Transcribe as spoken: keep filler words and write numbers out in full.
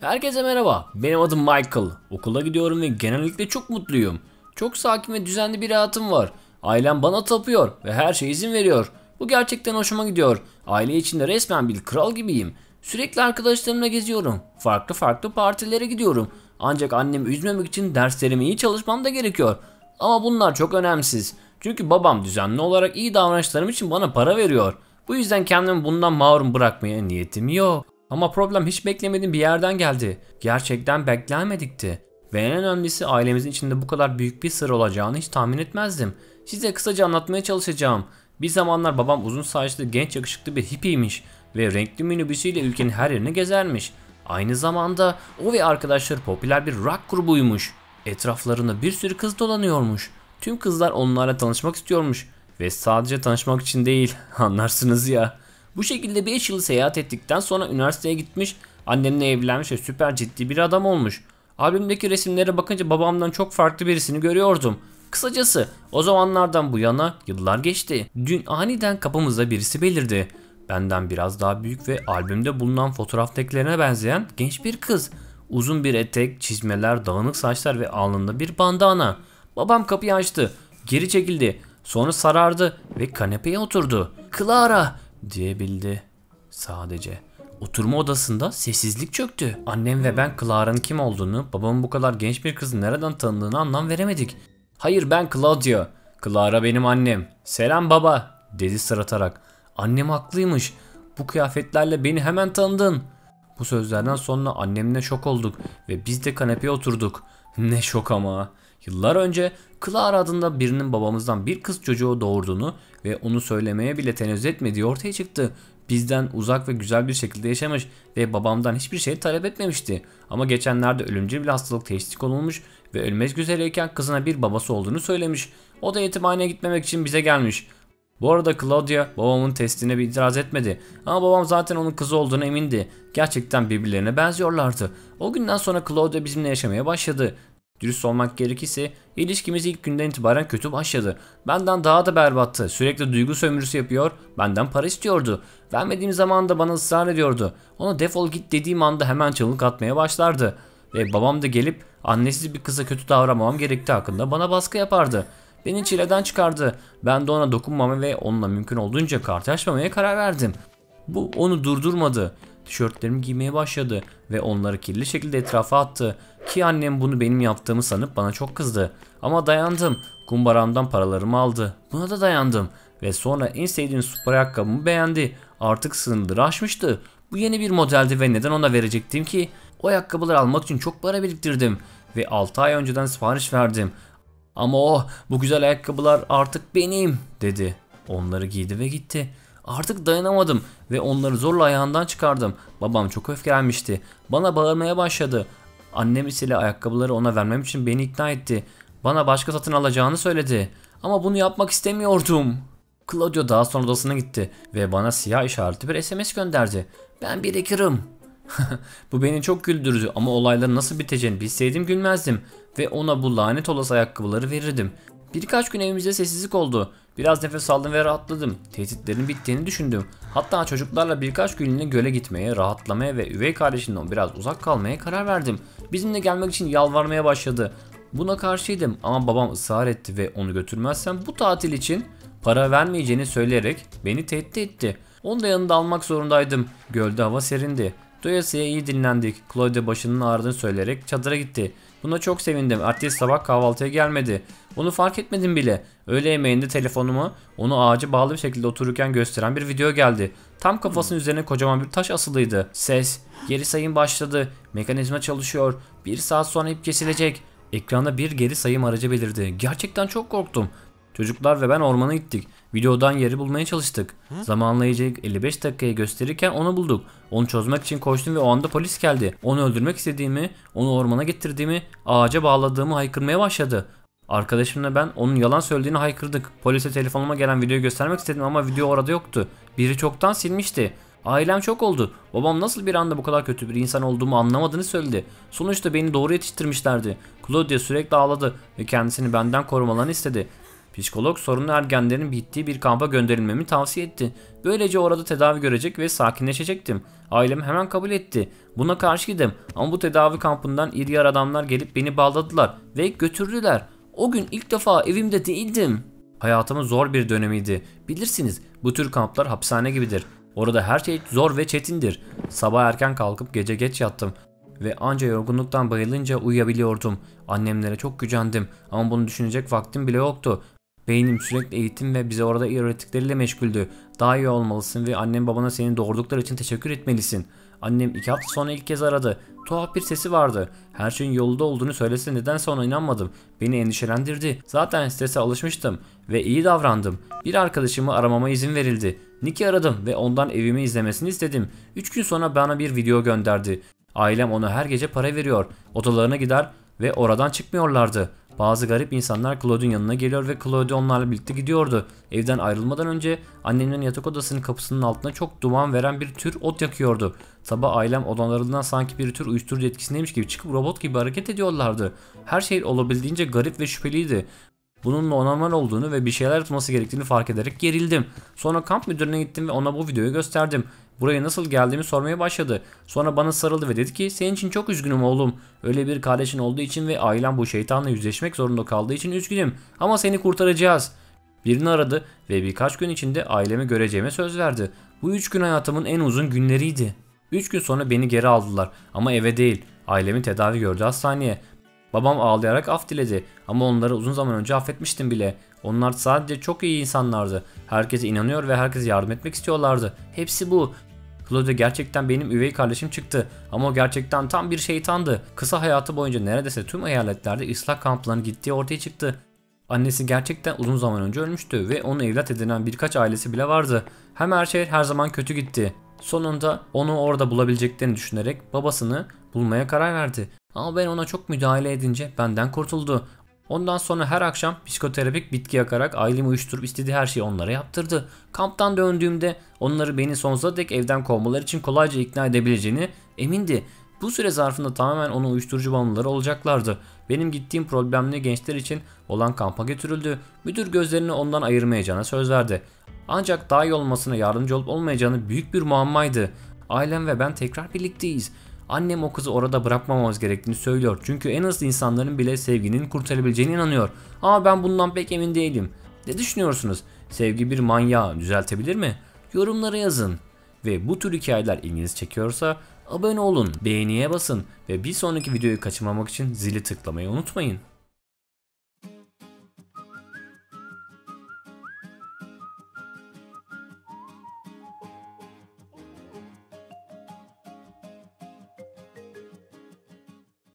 Herkese merhaba, benim adım Michael. Okula gidiyorum ve genellikle çok mutluyum. Çok sakin ve düzenli bir hayatım var. Ailem bana tapıyor ve her şeye izin veriyor. Bu gerçekten hoşuma gidiyor. Aile içinde resmen bir kral gibiyim. Sürekli arkadaşlarımla geziyorum. Farklı farklı partilere gidiyorum. Ancak annemi üzmemek için derslerime iyi çalışmam da gerekiyor. Ama bunlar çok önemsiz. Çünkü babam düzenli olarak iyi davranışlarım için bana para veriyor. Bu yüzden kendimi bundan mahrum bırakmaya niyetim yok. Ama problem hiç beklemediğim bir yerden geldi. Gerçekten beklenmedikti. Ve en önemlisi ailemizin içinde bu kadar büyük bir sır olacağını hiç tahmin etmezdim. Size kısaca anlatmaya çalışacağım. Bir zamanlar babam uzun saçlı genç yakışıklı bir hippiymiş ve renkli minibüsüyle ülkenin her yerini gezermiş. Aynı zamanda o ve arkadaşları popüler bir rock grubuymuş. Etraflarında bir sürü kız dolanıyormuş. Tüm kızlar onlarla tanışmak istiyormuş. Ve sadece tanışmak için değil, anlarsınız ya. Bu şekilde beş yıl seyahat ettikten sonra üniversiteye gitmiş, annemle evlenmiş ve süper ciddi bir adam olmuş. Albümdeki resimlere bakınca babamdan çok farklı birisini görüyordum. Kısacası o zamanlardan bu yana yıllar geçti. Dün aniden kapımızda birisi belirdi. Benden biraz daha büyük ve albümde bulunan fotoğraftakilerine benzeyen genç bir kız. Uzun bir etek, çizmeler, dağınık saçlar ve alnında bir bandana. Babam kapıyı açtı, geri çekildi, sonra sarardı ve kanepeye oturdu. "Clara!" diyebildi sadece. Oturma odasında sessizlik çöktü. Annem ve ben Clara'nın kim olduğunu, babamın bu kadar genç bir kızı nereden tanıdığını anlam veremedik. "Hayır, ben Claudia. Clara benim annem. Selam baba," dedi sırıtarak. Annem haklıymış. Bu kıyafetlerle beni hemen tanıdın. Bu sözlerden sonra annemle şok olduk ve biz de kanepeye oturduk. Ne şok ama. Yıllar önce Clara adında birinin babamızdan bir kız çocuğu doğurduğunu ve onu söylemeye bile tenezzül etmediği ortaya çıktı. Bizden uzak ve güzel bir şekilde yaşamış ve babamdan hiçbir şey talep etmemişti. Ama geçenlerde ölümcül bir hastalık teşhis konulmuş ve ölmek üzereyken kızına bir babası olduğunu söylemiş. O da yetimhaneye gitmemek için bize gelmiş. Bu arada Claudia babamın testine bir itiraz etmedi. Ama babam zaten onun kızı olduğuna emindi. Gerçekten birbirlerine benziyorlardı. O günden sonra Claudia bizimle yaşamaya başladı. Dürüst olmak gerekirse ilişkimiz ilk günden itibaren kötü başladı. Benden daha da berbattı. Sürekli duygu sömürüsü yapıyor, benden para istiyordu. Vermediğim zaman da bana ısrar ediyordu. Ona defol git dediğim anda hemen çığlık atmaya başlardı. Ve babam da gelip annesiz bir kıza kötü davranmam gerektiği hakkında bana baskı yapardı. Beni çileden çıkardı. Ben de ona dokunmama ve onunla mümkün olduğunca karşılaşmamaya karar verdim. Bu onu durdurmadı. Tişörtlerimi giymeye başladı ve onları kirli şekilde etrafa attı. Ki annem bunu benim yaptığımı sanıp bana çok kızdı. Ama dayandım. Kumbaramdan paralarımı aldı. Buna da dayandım. Ve sonra en sevdiğim spor ayakkabımı beğendi. Artık sınırları aşmıştı. Bu yeni bir modeldi ve neden ona verecektim ki? O ayakkabıları almak için çok para biriktirdim. Ve altı ay önceden sipariş verdim. Ama o, bu güzel ayakkabılar artık benim dedi. Onları giydi ve gitti. Artık dayanamadım ve onları zorla ayağından çıkardım. Babam çok öfkelenmişti. Bana bağırmaya başladı. Annem ise ayakkabıları ona vermem için beni ikna etti. Bana başka satın alacağını söyledi. Ama bunu yapmak istemiyordum. Claudio daha sonra odasına gitti ve bana siyah işaretli bir S M S gönderdi. "Ben bir hacker'ım." Bu beni çok güldürdü ama olayların nasıl biteceğini bilseydim gülmezdim ve ona bu lanet olası ayakkabıları verirdim. Birkaç gün evimizde sessizlik oldu. Biraz nefes aldım ve rahatladım. Tehditlerin bittiğini düşündüm. Hatta çocuklarla birkaç günlüğüne göle gitmeye, rahatlamaya ve üvey kardeşimden biraz uzak kalmaya karar verdim. Bizimle gelmek için yalvarmaya başladı. Buna karşıydım ama babam ısrar etti ve onu götürmezsem bu tatil için para vermeyeceğini söyleyerek beni tehdit etti. Onu da yanında almak zorundaydım. Gölde hava serindi. Doyasıya iyi dinlendik. Claudia başının ağrıdığını söyleyerek çadıra gitti. Buna çok sevindim. Ertesi sabah kahvaltıya gelmedi. Onu fark etmedim bile. Öğle yemeğinde telefonuma onu ağaca bağlı bir şekilde otururken gösteren bir video geldi. Tam kafasının üzerine kocaman bir taş asılıydı. Ses, geri sayım başladı. Mekanizma çalışıyor. Bir saat sonra ip kesilecek. Ekranda bir geri sayım aracı belirdi. Gerçekten çok korktum. Çocuklar ve ben ormana gittik. Videodan yeri bulmaya çalıştık. Zamanlayıcıyı elli beş dakikayı gösterirken onu bulduk. Onu çözmek için koştum ve o anda polis geldi. Onu öldürmek istediğimi, onu ormana getirdiğimi, ağaca bağladığımı haykırmaya başladı. Arkadaşımla ben onun yalan söylediğini haykırdık. Polise telefonuma gelen videoyu göstermek istedim ama video orada yoktu. Biri çoktan silmişti. Ailem çok oldu. Babam nasıl bir anda bu kadar kötü bir insan olduğumu anlamadığını söyledi. Sonuçta beni doğru yetiştirmişlerdi. Claudia sürekli ağladı ve kendisini benden korumalarını istedi. Psikolog sorunlu ergenlerin bittiği bir kampa gönderilmemi tavsiye etti. Böylece orada tedavi görecek ve sakinleşecektim. Ailem hemen kabul etti. Buna karşıydım ama bu tedavi kampından iri yarı adamlar gelip beni bağladılar ve götürdüler. O gün ilk defa evimde değildim. Hayatımın zor bir dönemiydi. Bilirsiniz, bu tür kamplar hapishane gibidir. Orada her şey zor ve çetindir. Sabah erken kalkıp gece geç yattım ve anca yorgunluktan bayılınca uyuyabiliyordum. Annemlere çok gücendim ama bunu düşünecek vaktim bile yoktu. Beynim sürekli eğitim ve bize orada öğrettikleriyle meşguldü. Daha iyi olmalısın ve annem babana seni doğurdukları için teşekkür etmelisin. Annem iki hafta sonra ilk kez aradı. Tuhaf bir sesi vardı. Her şeyin yolunda olduğunu söylese nedense ona inanmadım. Beni endişelendirdi. Zaten strese alışmıştım ve iyi davrandım. Bir arkadaşımı aramama izin verildi. Nick'i aradım ve ondan evimi izlemesini istedim. üç gün sonra bana bir video gönderdi. Ailem ona her gece para veriyor. Odalarına gider ve oradan çıkmıyorlardı. Bazı garip insanlar Claude'un yanına geliyor ve Claude onlarla birlikte gidiyordu. Evden ayrılmadan önce annemlerin yatak odasının kapısının altına çok duman veren bir tür ot yakıyordu. Sabah ailem odalarından sanki bir tür uyuşturucu etkisindeymiş gibi çıkıp robot gibi hareket ediyorlardı. Her şey olabildiğince garip ve şüpheliydi. Bunun normal olduğunu ve bir şeyler tutması gerektiğini fark ederek gerildim. Sonra kamp müdürüne gittim ve ona bu videoyu gösterdim. Buraya nasıl geldiğimi sormaya başladı. Sonra bana sarıldı ve dedi ki senin için çok üzgünüm oğlum. Öyle bir kardeşin olduğu için ve ailem bu şeytanla yüzleşmek zorunda kaldığı için üzgünüm. Ama seni kurtaracağız. Birini aradı ve birkaç gün içinde ailemi göreceğime söz verdi. Bu üç gün hayatımın en uzun günleriydi. üç gün sonra beni geri aldılar ama eve değil. Ailemin tedavi gördüğü hastaneye. Babam ağlayarak af diledi ama onları uzun zaman önce affetmiştim bile. Onlar sadece çok iyi insanlardı. Herkese inanıyor ve herkese yardım etmek istiyorlardı. Hepsi bu. Claude gerçekten benim üvey kardeşim çıktı ama o gerçekten tam bir şeytandı. Kısa hayatı boyunca neredeyse tüm eyaletlerde ıslah kamplarına gittiği ortaya çıktı. Annesi gerçekten uzun zaman önce ölmüştü ve onu evlat edinen birkaç ailesi bile vardı. Hem her şey her zaman kötü gitti. Sonunda onu orada bulabileceklerini düşünerek babasını bulmaya karar verdi. Ama ben ona çok müdahale edince benden kurtuldu. Ondan sonra her akşam psikoterapik bitki yakarak ailemi uyuşturup istediği her şeyi onlara yaptırdı. Kamptan döndüğümde onları beni sonsuza dek evden kovmaları için kolayca ikna edebileceğini emindi. Bu süre zarfında tamamen onun uyuşturucu bağımlıları olacaklardı. Benim gittiğim problemli gençler için olan kampa götürüldü. Müdür gözlerini ondan ayırmayacağına söz verdi. Ancak daha iyi olmasına yardımcı olup olmayacağını büyük bir muammaydı. Ailem ve ben tekrar birlikteyiz. Annem o kızı orada bırakmamamız gerektiğini söylüyor. Çünkü en hızlı insanların bile sevginin kurtarabileceğine inanıyor. Ama ben bundan pek emin değilim. Ne düşünüyorsunuz? Sevgi bir manyağı düzeltebilir mi? Yorumlara yazın. Ve bu tür hikayeler ilginizi çekiyorsa abone olun, beğeniye basın ve bir sonraki videoyu kaçırmamak için zili tıklamayı unutmayın.